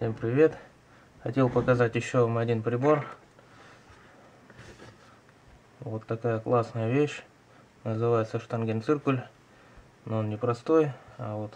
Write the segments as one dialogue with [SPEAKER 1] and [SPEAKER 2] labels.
[SPEAKER 1] Всем привет! Хотел показать еще вам один прибор. Вот такая классная вещь. Называется штангенциркуль. Но он не простой, а вот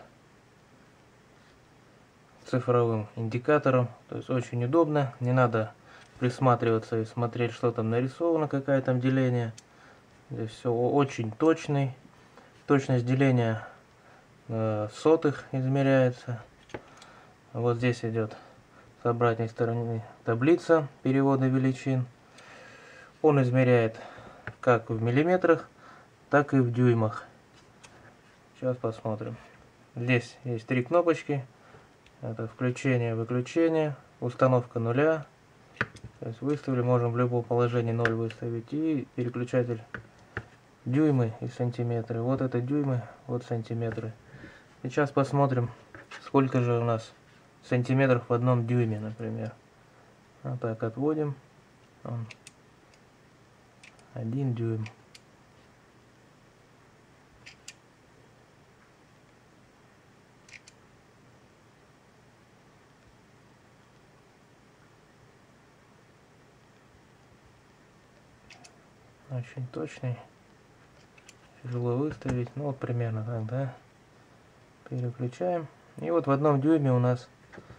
[SPEAKER 1] цифровым индикатором. То есть очень удобно. Не надо присматриваться и смотреть, что там нарисовано, какое там деление. Здесь все очень точный. Точность деления сотых измеряется. Вот здесь идет с обратной стороны таблица перевода величин. Он измеряет как в миллиметрах, так и в дюймах. Сейчас посмотрим. Здесь есть три кнопочки. Это включение, выключение, установка нуля. То есть выставили, можем в любом положении 0 выставить. И переключатель дюймы и сантиметры. Вот это дюймы, вот сантиметры. Сейчас посмотрим, сколько же у нас сантиметров в одном дюйме, например. Вот так отводим. 1 дюйм. Очень точный. Тяжело выставить. Ну вот примерно так, да. Переключаем. И вот в одном дюйме у нас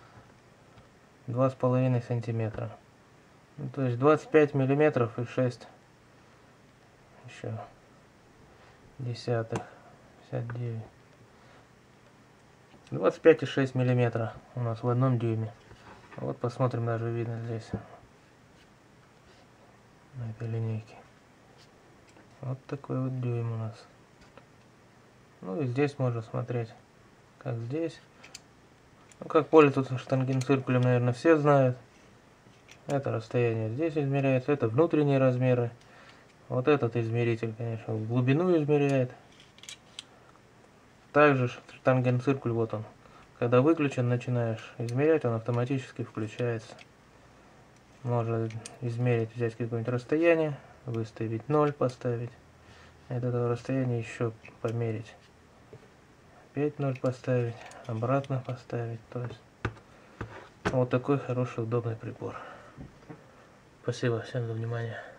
[SPEAKER 1] 2,5 сантиметра. Ну, то есть 25 миллиметров и 6 еще десятых, 59. 25,6 миллиметра у нас в одном дюйме. Вот посмотрим, даже видно здесь на этой линейке. Вот такой вот дюйм у нас. Ну и здесь можно смотреть, как здесь. Ну, как пользоваться штангенциркулем, наверное, все знают. Это расстояние здесь измеряется, это внутренние размеры. Вот этот измеритель, конечно, глубину измеряет. Также штангенциркуль, вот он. Когда выключен, начинаешь измерять, он автоматически включается. Можно измерить, взять какое-нибудь расстояние, выставить 0, поставить. От этого расстояния еще померить. Опять 0 поставить, обратно поставить. То есть вот такой хороший, удобный прибор. Спасибо всем за внимание.